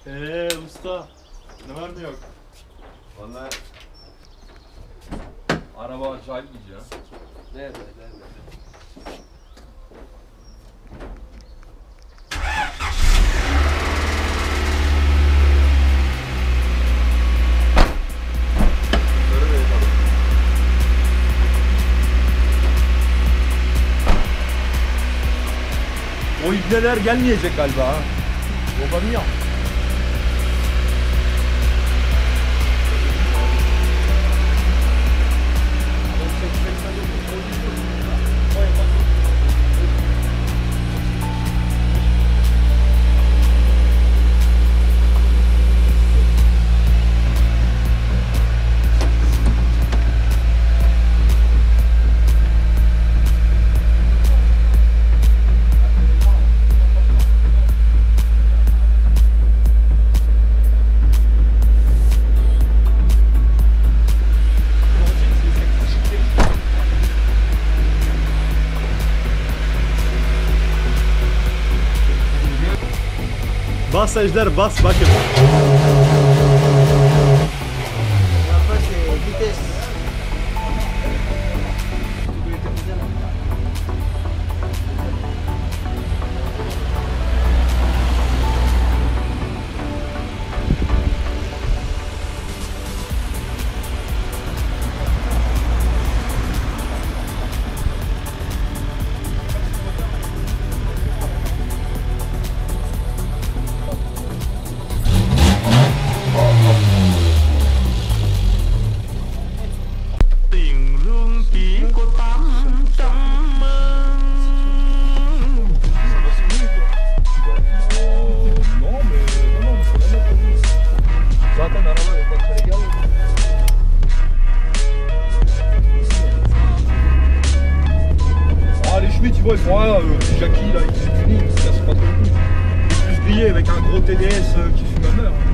Usta, ne var ne yok? Vallahi araba acayip gidiyor. Nerede? Böyle de yapalım. O ibneler gelmeyecek galiba ha. Babanı yap. Bas Ejder bas bakın. Après c'est vitesse. Zaten araba yok. Ah les Schmitt, tu vois, ils font Jackie là, il finit, il se casse pas trop le cul. Il est plus grillé avec un gros TDS qui fume à meurt.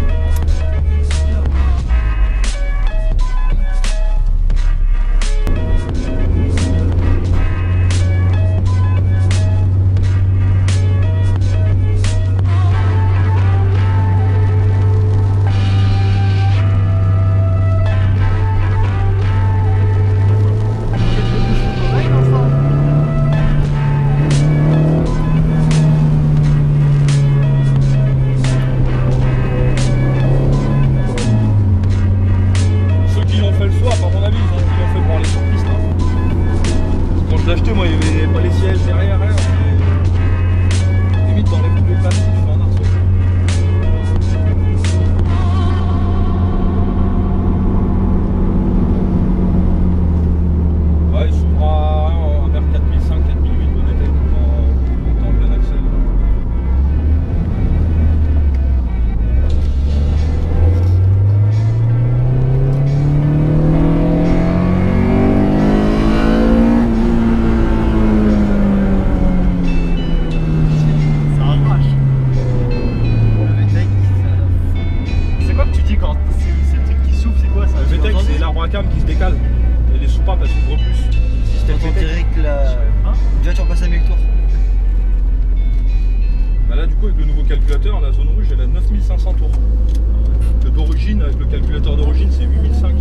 Acheté moi il n'y avait pas les sièges derrière rien. Limite t'enlèves tous les plastiques, tu fais un arceau. Ouais il s'ouvre vers 4005, 4008 d'honnêteté quand en plein accès. C'est l'arbre à cam qui se décale et les soupapes elles s'ouvrent plus. On dirait que la voiture passe à 1000 tours. Bah là du coup avec le nouveau calculateur la zone rouge elle a 9500 tours. D'origine avec le calculateur d'origine c'est 8005.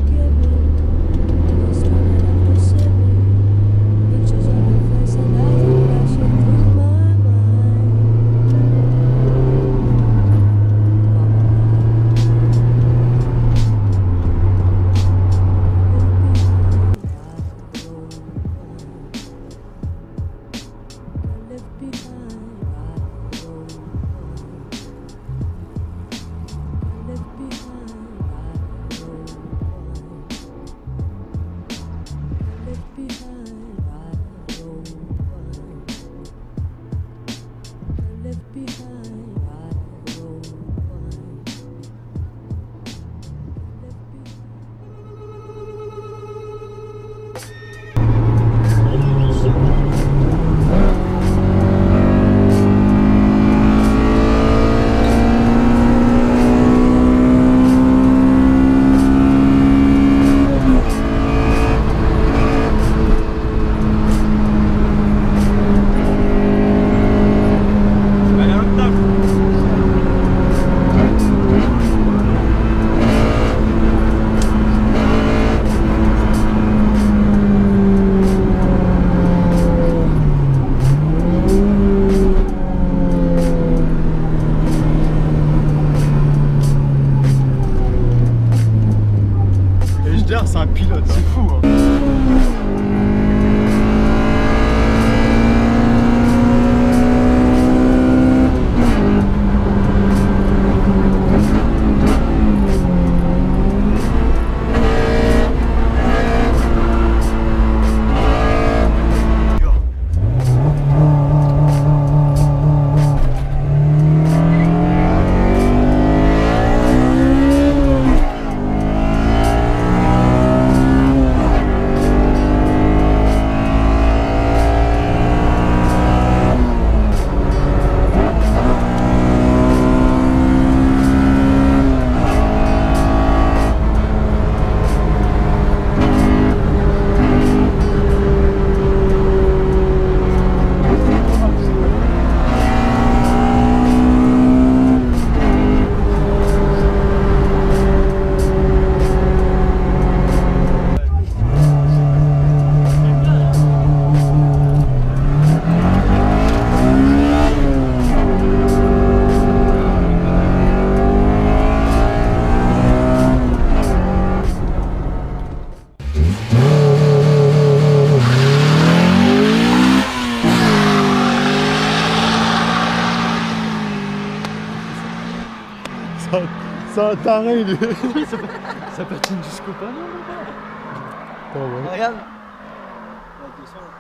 C'est un taré, lui. Ça patine jusqu'au panneau, là-bas. Attends, voilà. Regarde. Ouais, 200.